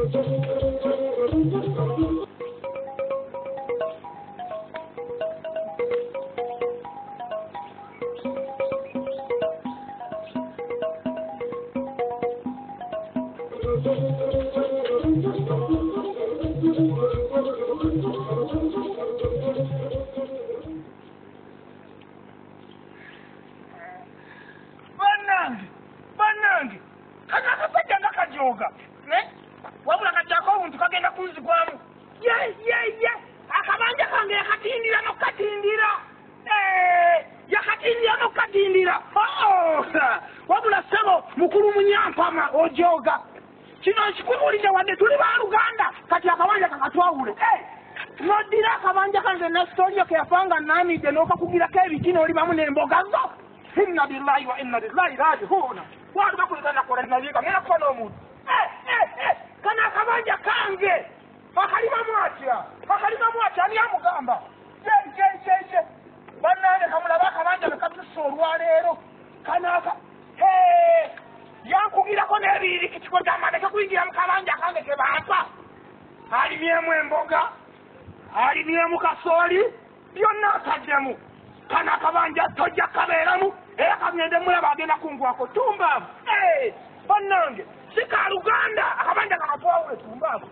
Banange kana kapata ngakajoga ne wabula kachako omuntu kagenda kunzigwamu ye akabanja kange yakatindira nokatindira yakatindira nokatindira wabula sebo mukulu munyampama ojoga kino nkikubulidde wadde tuli ba Luganda kati akabanja kakatwawule nodira akabanja kange nesitoliyo keyafanga namidde n'okakugirako ebikino olibamu n'emboga zo inna billahi wa inna ilaihi raji'un watu bakulitana kwa nalika ngena kuona omuntu kana akabanja kange akalima mwacha ani amugamba je banane kamulaba akabanja bekatusolwa leero kanaka yankugirako n'ebiri kitiko ky'amateke kuyingira mu kabanja kange kebampa alimyemu emboga alimyemu kasooli byonna ataddemu kana akabanja tojja kabeeramu era kagende mulaba agenda kungwako tumbaavu bannange si ka Luganda akabanja kakatwawule tumbaavu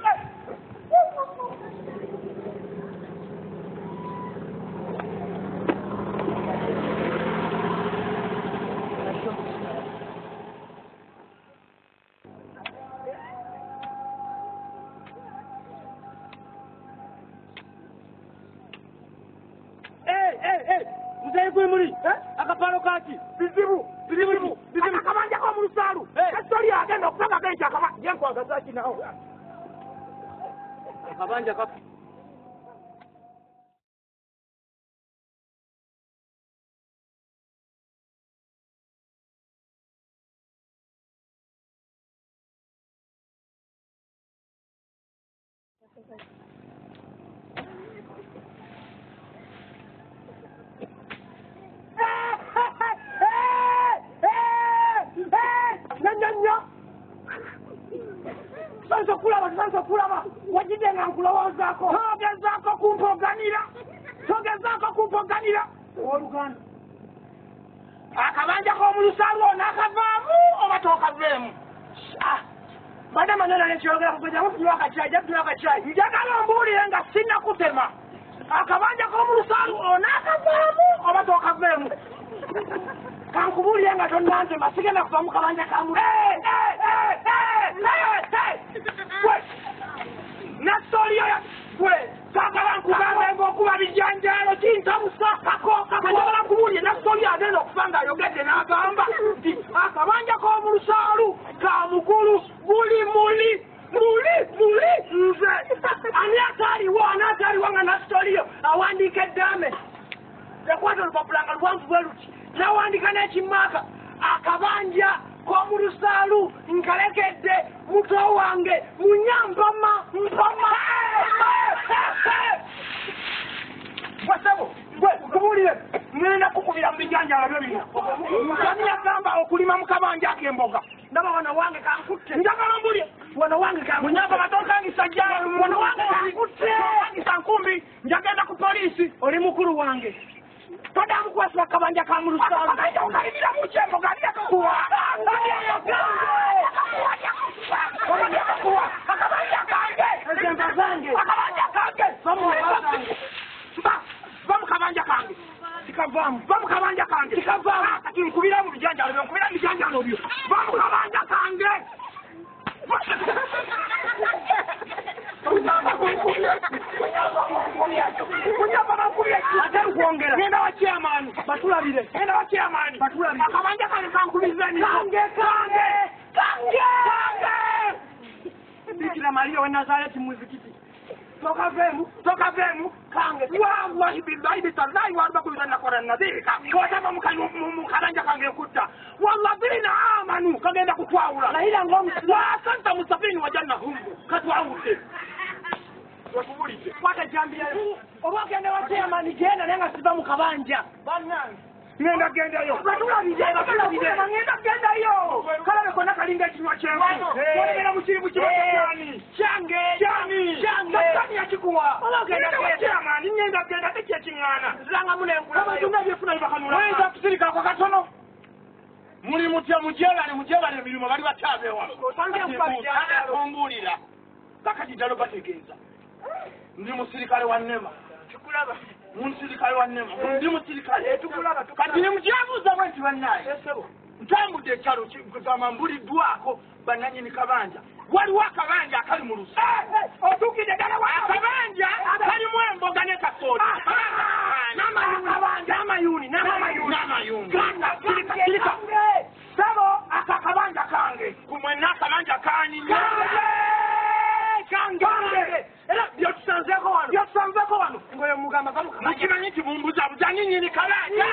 Mzee kwimuri akapalo kati bizibu akabanja ko mu Lusalu story agenda okufanga kenshi akabanja yanko agasaki nawo akabanja kapi Sanso kulaba wajide nkulowozako togezako kumpoganira oluganda akabanja ko mu Lusalu nakavaamu oba tokavemu badama nana nekyogera kugenda mutunywa akacayi njagala mbuulire nga sinna kutema akabanja ko mu Lusalu onakavaamu oba tokavemu kankubuulire nga tonnantema sigenda kuva mu kabanja kamu nasoliyo kakala nkugamba ng'okuba bijanjaalo kintamusakako njagala nkubulye nasoliyo agenda okufa ng'ayogedde n'agamba nti akabanja k'omu Lusalu ka mukulu buli muli nze ani ataaliwo nga nasoliyo awandiika eddaame yakwata olupapula nga luwanvu bwe luti n'awandiika n'ekimmaaka akabanja k'omu Lusalu nkalekedde muto wange munyampama wasabo kubulire ngenda kukubira mu bijanjalo byo bino ani yagamba okulima mu kabanja ak'emboga ndaba wana wange kankutte njagala mbulye wana wange munyamba matokangisa jjala wana wange kankutte kangisa nkumbi njagenda ku poliisi oli mukulu wange todamu kwasiba kabanja ka mu Lusalu okalimira mu kyemboga aliyakakuwa Vamukabanja kange kati nkubira mu bijanjalo byo vamukabanja kange ngenda wa chairman batulabire akabanja kange kankubizani kange Bikira Maria wa Nazareti muzikiti tokavemu kange wallahi billahi bitallahi wa bakubizana kwa nadhiri watama mukabanja kange kutta wallazina amanu kagenda kutwawula la ila ngomu wa asanta musafini wa janna hum katwawute wakubulite kwata jambia obagenda wa chairman genda nenga siba mukabanja banange ngenda gendayo ngenda gendayo kalabe kona kalinga ekinywa kyenku olebera mukiri mukibaani kyange yakikuwa kyamaani ngenda genda tekyekiŋŋaana abatunga byefuna bibakanula oyinza kusirikako katono muli mutya mujeebale emirimu bali batyabewa ombulira kakati ddala bategeeza ndi musirikale wa Nema munsirikale wa Nema ndi musirikale kati nimukyabuuza bwe nti bannaye ntambudde ekyalo kugamba mbuliddwako bannanyini kabanja waliwo akabanja akali mu lusa otuukidde ddala akabanja kalimu emboga ne kasooli n'amayuni sabo akakabanja kange kumwenna akabanja kani kange era byotusanzeko wano ngoyo mugamba mukimanyi nti mumbuza buzanyini kabanja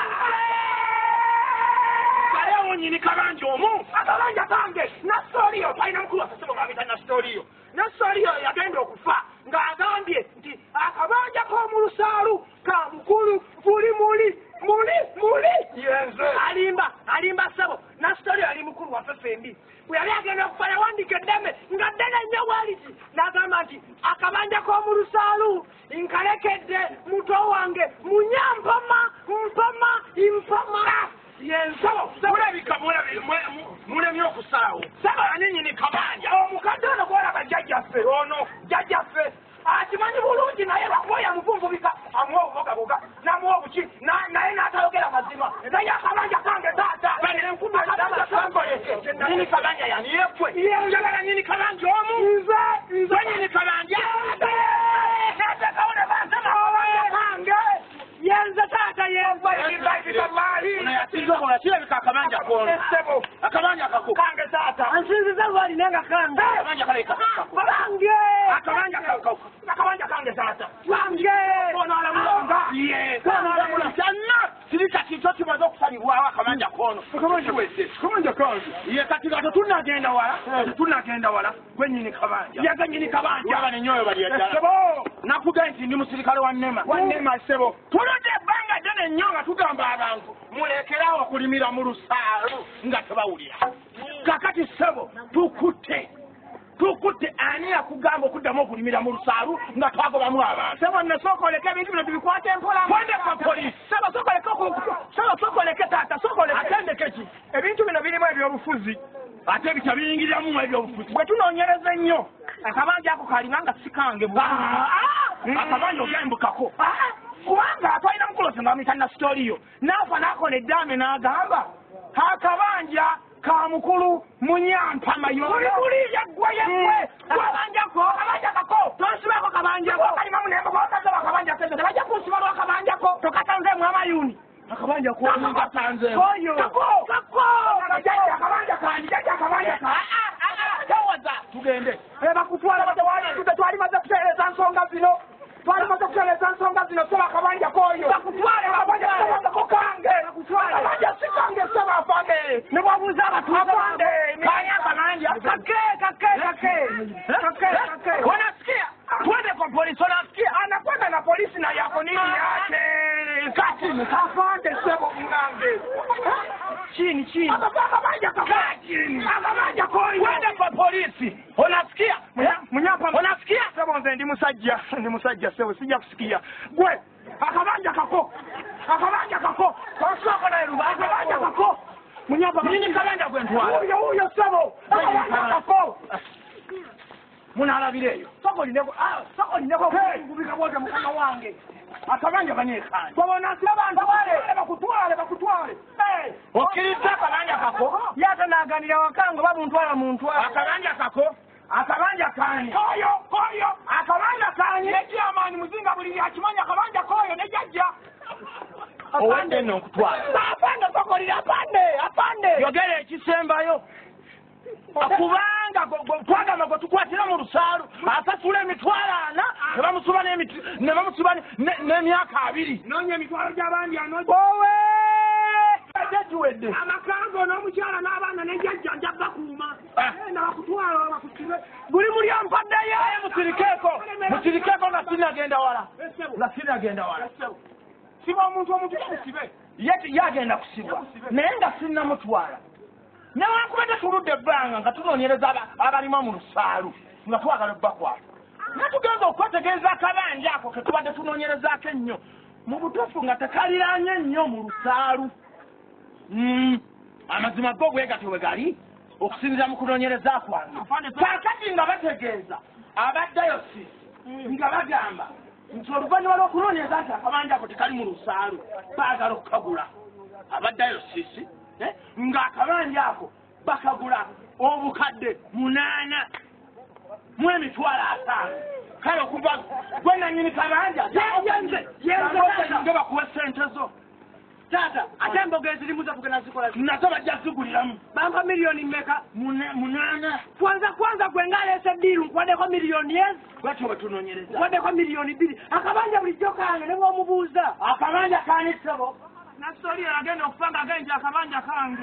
kalewo nyini kabanja omu akabanja kange nastoriyo talina mukulu wasasebo ngabita nastoriyo yagenda okufa ng'agambye nti akabanja k'omu lusaalu ka mukulu muli yenze alimba sebo nastoriyo yali mukulu waffe fembi bwe yali agenda okufa yawandika eddeme nga ddene nnyo bwaliti n'agamba nti akabanja k'omu lusaalu nkalekedde muto wange munyampama yenso mulabika mulemye okusalawo saba ninyini kabanja omukadde ono gwolaba jjajjaffe akimanyi bulungi naye lwakuboya muvunvubika amuwa obubogaboga namuwa obuki naye n'atayogera mazima naye akabanja kange taata nyini kabanja yani yefwe njagala nyini kabanja omu nze nyini kabanja kaona banzema kange yenze taata kirabika akabanja kono akabanja kako kange taata ansinziza lwalinenga kange akabanja kange taata kyonna sirika kintu kimaze okusalibwawo akabanja kono ye kati nga tetunagenda wala gwenyini kabanja yaganyini kabanja aba nenyoyo baliyedala nakugaye nti ndi musirikale wa Nema sebo tuludde ebbanga ddene nnyo nga tugamba abantu mulekerawo okulimira mu lusaalu nga tebawulira kakati sebo tukutte ani yakugamba okuddamu okulimira mu lusaalu nga twagobamu abantu sebo nasooka oleke ebintu bino tubikwate mpola kwendeka polisi sebo sokoleke taata atendeke ki ebintu bino birimu ebyobufuzi ate bitabiyingiriramu ebyobufuzi bwe tunoonyereza ennyo akabanja ako kalina nga sikange akabanja ogembukako kubanga atwalina mukulosi nga bamuyita nastoriyo naafa n'akona eddaame n'agamba akabanja ka mukulu munyampama yoyaggwe akabanja kako tonsibako kabanjako kalima munemboka okaza bakabanja kezo tebajja kunsiba lwakabanjako tokatanzeemu amayuni akabanja koyo akabanja kandi tawaza tugende bakutwala twalimaze kutereeza nsonga zino seba akabanja koyo bakutwaleko kange akabanja sikange seba afande nebwabuuza abatuafande kanya akabanja kake wanasikia twende kwa polisi wanasikia anakwenda na polisi na yako nini yake kati afande sebo mnange chini akabanja koyo twende kwa polisi unasikia munyapa unasikia sebo nze ndi musajja sebo sija kusikia gwe akabanja kako tosoko na eruba akabanja kako munyapa nini kabanja gwe ntwala huyo sebo akabanja kako munalabireyo soko lineko ngubika bote mukama wange akabanja banyekani babona abantu bakutwale okiriza akabanja kako yata naganira wakango babuntwala akabanja kani koyo akabanja kani ekyamani muzinga buli yakimanya akabanja koyo nejajja owende nokutwala apande sokolira apande yogere ekisembayo kubanga twagamba gwe tukwatira mu lusaalu asasula emitwalo 4 ne bamusiba n'emyaka 2 noonya emitwalo gy'abandi owe jajuwedde amakango n'omukyala n'abaana nejjajja nja bakuuma na bakutwala bakusibe buli muli ampaddeyo musirikeeko nga sinagenda wala siba omuntu yamusibe yagenda kusibwa naye nga sinnamutwala newankubadde tuludde ebbanga nga tunoonyereza abalima mu lusaalu nga twagala obbakwata nga tugenza okwetegereza akabanja ako ke tubadde tunoonyerezaako ennyo mu butuufu nga tekaliranye nnyo mu lusaalu amazima go bwe gatyo bwe gali okusinziira mu kunoonyereza kwange kaakati nga bategeeza abadayosisi nga bagamba nti oluvannyuma lw'okunoonyereza nti akabanja ako tekali mu lusaalu baagala okukagula abadayosisi nga akabanja ako bakagula obukadde 8 mu emitwalo 5 kale okuva gwe nannyini kabanja yenze bakuwa sente zo tata ate emboga ezirimu zakugenda zikola nazo bajja ziguliramu bampa milioni mmeka 8 kwanza gwe ngaleese ddiiru nkwaddeko milioni ezi bwatyo bwe tunoonyereza nkwaddeko milioni 2 akabanja bulijjo kange ne bw'omubuuza akabanja kanisebo nasoli agenda okupanga agenja akabanja kange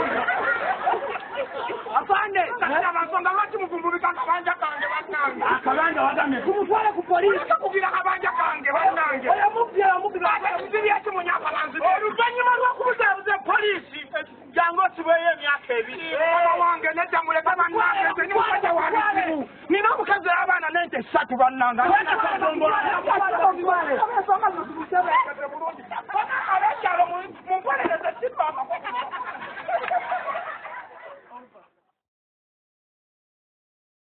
afande kasaba lwaki muvumbulika akabanja kange bannange akabanja wagamye tumutwale ku poliisi kugira akabanja kange bannange oyamubbyaki munyabalanzi oluvannyuma lw'okubuzaabuza poliisi jangu osibweyo emyaka 2 wange nedda muleka bannange ni musajja wabizibu nina omukazi w'abaana nente 3 bannange abakyalo mumpolereze sipa